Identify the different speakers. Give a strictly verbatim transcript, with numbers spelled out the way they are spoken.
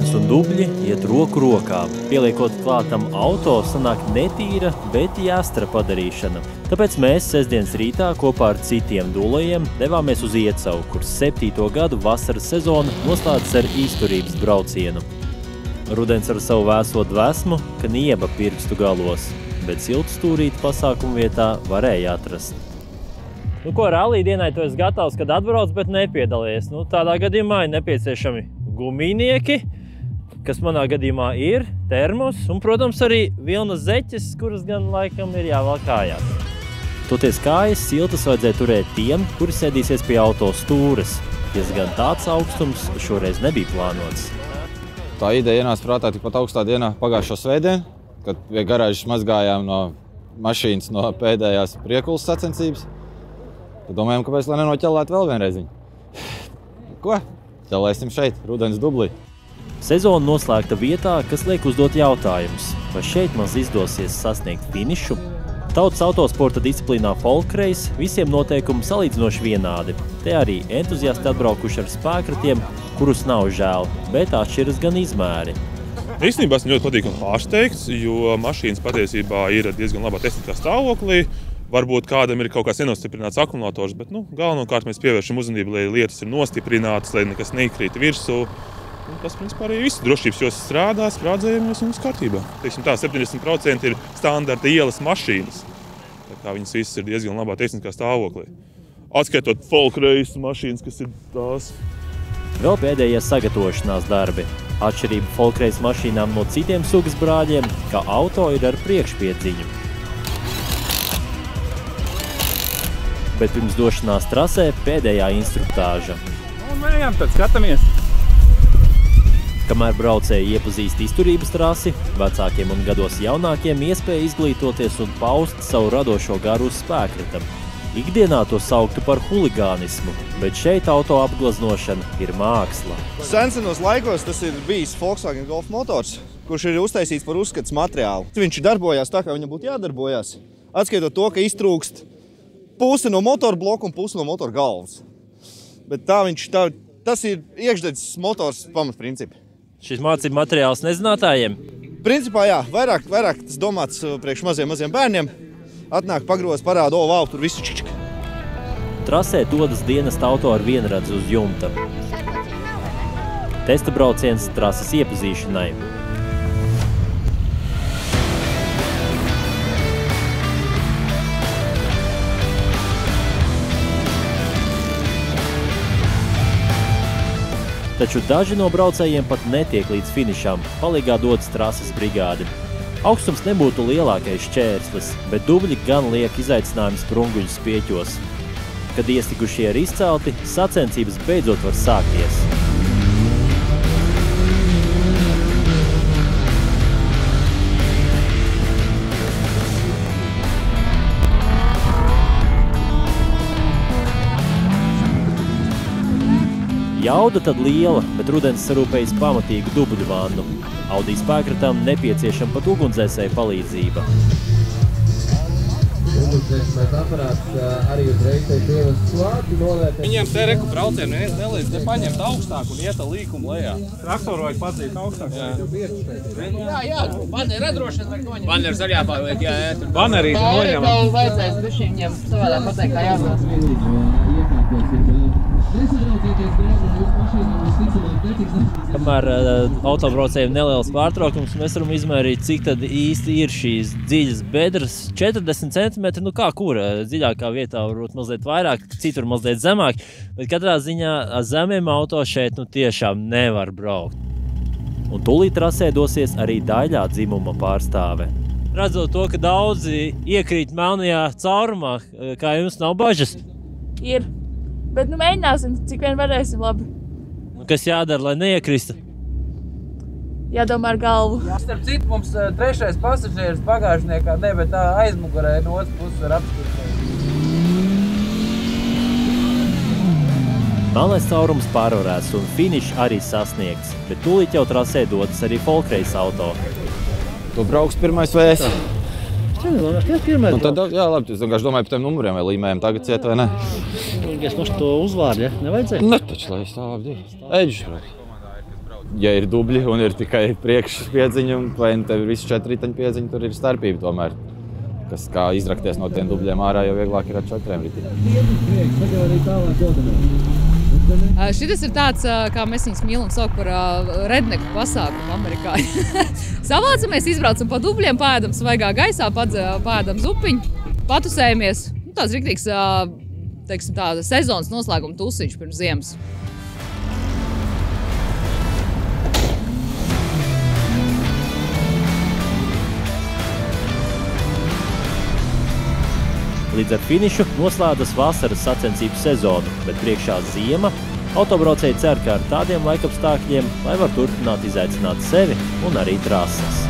Speaker 1: Rudens un dubļi iet roku rokā. Pieliekot klātam auto, sanāk netīra, bet jāstra padarīšana. Tāpēc mēs sestdienas rītā kopā ar citiem dūlējiem devāmies uz Iecavu, kur septīto gadu vasaras sezonu noslēdzas ar izturības braucienu. Rudens ar savu vēso dvēsmu, ka nieba pirkstu galos, bet siltu stūrīti pasākumu vietā varēja atrast. Nu ko, rallija dienai tu esi gatavs, kad atbrauc, bet nepiedalies. Nu, tādā gadījumā ir nepieciešami gumijnieki, kas manā gadījumā ir, termos un, protams, arī vilnas zeķes, kuras gan laikam ir jāvēl kājās. Toties kājas siltas vajadzēja turēt tiem, kuri sēdīsies pie auto stūres. Diezgan tāds augstums šoreiz nebija plānots.
Speaker 2: Tā ideja ienāca prātā tikpat augstā dienā pagājušo svētdienu, kad pie garāžas mazgājām no mašīnas no pēdējās priekulas sacensības. Tad domājam, kāpēc lai nenoķelētu vēl vienreiziņu. Ko? Ķelēsim šeit, Rudens dublī.
Speaker 1: Sezona noslēgta vietā, kas liek uzdot jautājumus. Vai šeit maz izdosies sasniegt finišu? Tautas autosporta disciplīnā folkreis visiem noteikumi salīdzinoši vienādi. Te arī entuziasti atbraukuši ar spēkratiem, kurus nav žēl, bet atšķiras gan izmēri.
Speaker 3: Īstenībā esmu ļoti patīkami pārsteigts, jo mašīnas patiesībā ir diezgan labā tehniskā stāvoklī. Varbūt kādam ir kaut kāds nenostiprināts akumulators, bet nu, galvenokārt mēs pievēršam uzmanību, lai lietas ir nostiprinātas, lai nekas nekrīt virsū. Un tas, principā, arī viss drošības jos strādā, sprādzējumos un viss kārtībā. Teiksim tā, septiņdesmit procenti ir standarta ielas mašīnas. Tā kā viņas visas ir diezgan labā tehniskā stāvoklī. Atskaitot folkreis mašīnas, kas ir tās.
Speaker 1: Vēl pēdējie sagatavošanās darbi. Atšķirība folkreis mašīnām no citiem sugas brāļiem, ka auto ir ar priekšpiedziņu. Bet pirms došanās trasē pēdējā instruktāža.
Speaker 4: Un mējām, tad skatāmies.
Speaker 1: Kamēr braucēji iepazīst izturības trasi, vecākiem un gados jaunākiem iespēja izglītoties un paust savu radošo garu uz spēkratam. Ikdienā to sauktu par huligānismu, bet šeit auto apgleznošana ir māksla.
Speaker 5: Sensenos laikos tas ir bijis Volkswagen Golf motors, kurš ir uztaisīts par uzskates materiālu. Viņš darbojās tā, kā viņam būtu jādarbojās, atskaitot to, ka iztrūkst pusi no motora bloka un pusi no motora galvas. Bet tā viņš, tā, tas ir iekšdedzes motors pamatprincipi.
Speaker 1: Šis mācību materiāls nezinātājiem?
Speaker 5: Principā jā, vairāk, vairāk tas domāts priekš maziem, maziem bērniem. Atnāk pagroz, parāda, o, vau, tur visu čička.
Speaker 1: Trasē dodas dienesta auto ar vienradzi uz jumta. Testa brauciens trases iepazīšanai. Taču daži no braucējiem pat netiek līdz finišam, palīgā dodas trases brigādi. Augstums nebūtu lielākais šķērslis, bet dubļi gan liek izaicinājumi sprunguļu spieķos. Kad iestigušie ir izcelti, sacensības beidzot var sākties. Jauda tad liela, bet Rudens sarūpējis pamatīgu dubļu vannu. Audi spēkratam nepieciešama pat ugunsdzēsēja palīdzība.
Speaker 6: Ugunsdzēsmēs aparāts arī uzreiz te pievest klāti, nolēt.
Speaker 4: Viņiem te reku braucienu neviens nelīdz, te paņemt augstāk un iet līkumu lejā. Traktoru vajag padzīt augstāk.
Speaker 7: Jā, jā, baneri redrošana vajag noņemt.
Speaker 4: Baneri zaļā paliek, jā, jā.
Speaker 7: Baneri noņemam. Vēl vajadzēs bišķi viņiem savādāk pateikt, kā jābūt.
Speaker 1: Kamēr uh, autobraucējiem neliels pārtraukums, mēs varam izmērīt, cik tad īsti ir šīs dziļas bedres. četrdesmit centimetri, nu kā kur, dziļākā vietā varbūt mazliet vairāk, citur mazliet zemāk, bet katrā ziņā zemiem auto šeit nu tiešām nevar braukt. Un tūlīt trasē dosies arī daļā dzimuma pārstāve. Redzot to, ka daudzi iekrīt melnajā caurumā, kā jums nav bažas?
Speaker 8: Ir, bet nu mēģināsim, cik vien varēsim labi.
Speaker 1: Kas jādara, lai neiekrista?
Speaker 8: Jādomā ar galvu.
Speaker 6: Starp citu, mums trešais pasažieris bagāžniekā, ne, bet tā aizmugurē no otras puses var apskatīt.
Speaker 1: Melnais caurums pārvarēts un finišs arī sasniegts, bet tūlīt jau trasē dodas arī folkreis auto.
Speaker 2: Tu brauks pirmais vai es?
Speaker 1: Un
Speaker 2: tad, jā, labi, es vienkārši domāju par tiem numuriem, vai līmējiem tagad ciet vai ne.
Speaker 1: Es mums to uzvārdu, ja? Nevajadzēja?
Speaker 2: Ne taču, lai es tā labi divi. Eģis. ja ir dubļi un ir tikai priekšpiedziņa, vai tev ir visi četri riteņu piedziņi, tur ir starpība tomēr. Kas kā izrakties no tiem dubļiem ārā, jo vieglāk ir ar četriem riteņiem.
Speaker 7: Šitas ir tāds, kā mēs viņus mīlam saukt par redneku pasākumu Amerikā. Savācamies, izbraucam pa dubļiem, paēdam svaigā gaisā, paēdam zupiņu, patusējamies. Tāds riktīgs, teiksim, tāda sezonas noslēguma tusiņš pirms ziemas.
Speaker 1: Līdz ar finišu noslēdzas vasaras sacensību sezonu, bet priekšā ziema. Autobraucēji cer, ka ar tādiem laikapstākļiem, lai var turpināt izaicināt sevi un arī trases.